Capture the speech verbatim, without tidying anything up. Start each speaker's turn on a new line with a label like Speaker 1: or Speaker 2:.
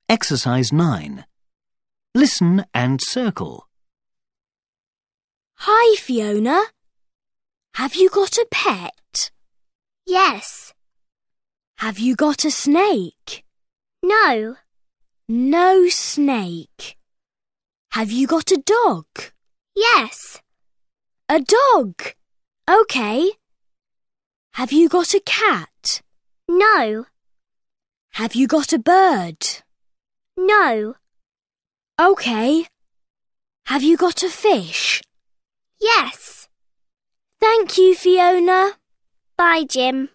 Speaker 1: Exercise nine. Listen and circle.
Speaker 2: Hi, Fiona. Have you got a pet?
Speaker 3: Yes.
Speaker 2: Have you got a snake?
Speaker 3: No.
Speaker 2: No snake. Have you got a dog?
Speaker 3: Yes.
Speaker 2: A dog. OK. Have you got a cat?
Speaker 3: No.
Speaker 2: Have you got a bird?
Speaker 3: No.
Speaker 2: OK. Have you got a fish?
Speaker 3: Yes.
Speaker 2: Thank you, Fiona.
Speaker 3: Bye, Jim.